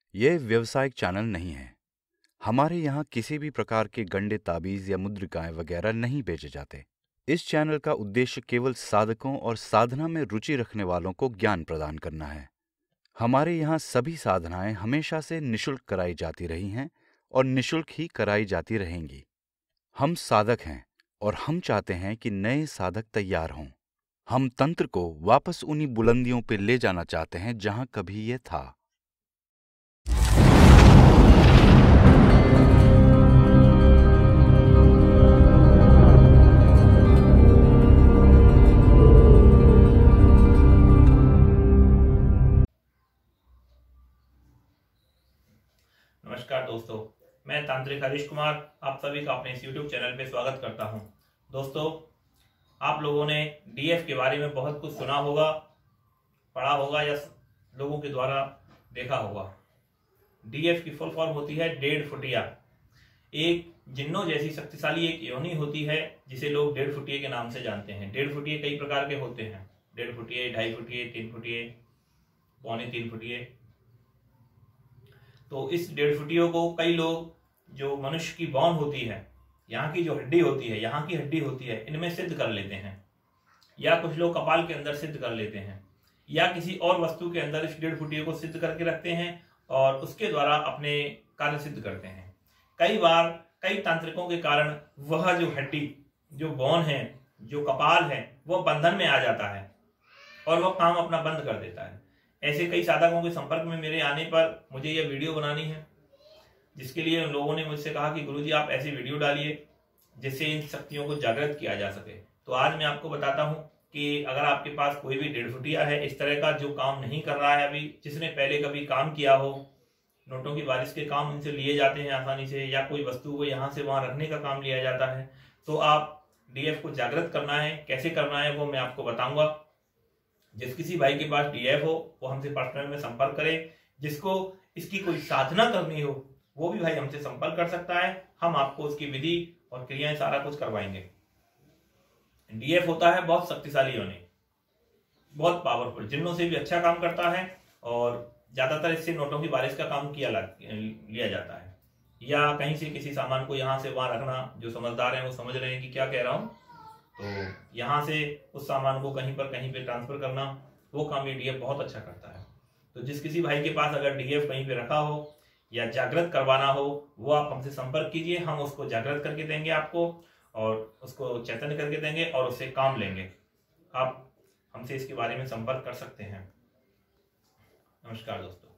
ये व्यवसायिक चैनल नहीं है। हमारे यहाँ किसी भी प्रकार के गंडे ताबीज या मुद्रिकाएं वगैरह नहीं बेचे जाते। इस चैनल का उद्देश्य केवल साधकों और साधना में रुचि रखने वालों को ज्ञान प्रदान करना है। हमारे यहाँ सभी साधनाएं हमेशा से निशुल्क कराई जाती रही हैं और निशुल्क ही कराई जाती रहेंगी। हम साधक हैं और हम चाहते हैं कि नए साधक तैयार हों। हम तंत्र को वापस उन्हीं बुलंदियों पे ले जाना चाहते हैं जहां कभी ये था। नमस्कार दोस्तों, मैं तांत्रिक हरीश कुमार आप सभी का अपने इस YouTube चैनल पे स्वागत करता हूं। दोस्तों, आप लोगों ने डीएफ के बारे में बहुत कुछ सुना होगा, पढ़ा होगा या लोगों के द्वारा देखा होगा। डीएफ की फुल फॉर्म होती है 1.5 फुटिया। एक जिन्नों जैसी शक्तिशाली एक योनि होती है जिसे लोग 1.5 फुटिये के नाम से जानते हैं। 1.5 फुटिये कई प्रकार के होते हैं। 1.5 फुटिये, 2.5 फुटिये, 3 फुटिये, 2.25 फुटिये। तो इस 1.5 फुटियों को कई लोग जो मनुष्य की बॉन होती है, यहाँ की जो हड्डी होती है, यहाँ की हड्डी होती है, इनमें सिद्ध कर लेते हैं, या कुछ लोग कपाल के अंदर सिद्ध कर लेते हैं, या किसी और वस्तु के अंदर इस 1.5 फुटिये को सिद्ध करके रखते हैं और उसके द्वारा अपने कार्य सिद्ध करते हैं। कई बार कई तांत्रिकों के कारण वह जो हड्डी, जो बॉन है, जो कपाल है, वह बंधन में आ जाता है और वह काम अपना बंद कर देता है। ऐसे कई साधकों के संपर्क में मेरे आने पर मुझे यह वीडियो बनानी है, जिसके लिए उन लोगों ने मुझसे कहा कि गुरुजी आप ऐसी वीडियो डालिए जिससे इन शक्तियों को जागृत किया जा सके। तो आज मैं आपको बताता हूं कि अगर आपके पास कोई भी 1.5 फुटिया है इस तरह का जो काम नहीं कर रहा है अभी, जिसने पहले कभी काम किया हो, नोटों की बारिश के काम इनसे लिए जाते हैं आसानी से, या कोई वस्तु को यहाँ से वहां रखने का काम लिया जाता है, तो आप डीएफ को जागृत करना है। कैसे करना है वो मैं आपको बताऊंगा। जिस किसी भाई के पास डीएफ हो वो हमसे पर्सनल में संपर्क करे। जिसको इसकी कोई साधना करनी हो वो भी भाई हमसे संपर्क कर सकता है। हम आपको उसकी विधि और क्रियाएं सारा कुछ करवाएंगे। डीएफ होता है बहुत शक्तिशाली योनि, बहुत पावरफुल, जिन्नों से भी अच्छा काम करता है और ज्यादातर इससे नोटों की बारिश का काम लिया जाता है, या कहीं से किसी सामान को यहाँ से वहां रखना। जो समझदार हैं वो समझ रहे हैं कि क्या कह रहा हूं। तो यहाँ से उस सामान को कहीं पे ट्रांसफर करना, वो काम ये डीएफ बहुत अच्छा करता है। तो जिस किसी भाई के पास अगर डीएफ कहीं पे रखा हो या जागृत करवाना हो, वो आप हमसे संपर्क कीजिए। हम उसको जागृत करके देंगे आपको और उसको चैतन्य करके देंगे और उससे काम लेंगे। आप हमसे इसके बारे में संपर्क कर सकते हैं। नमस्कार दोस्तों।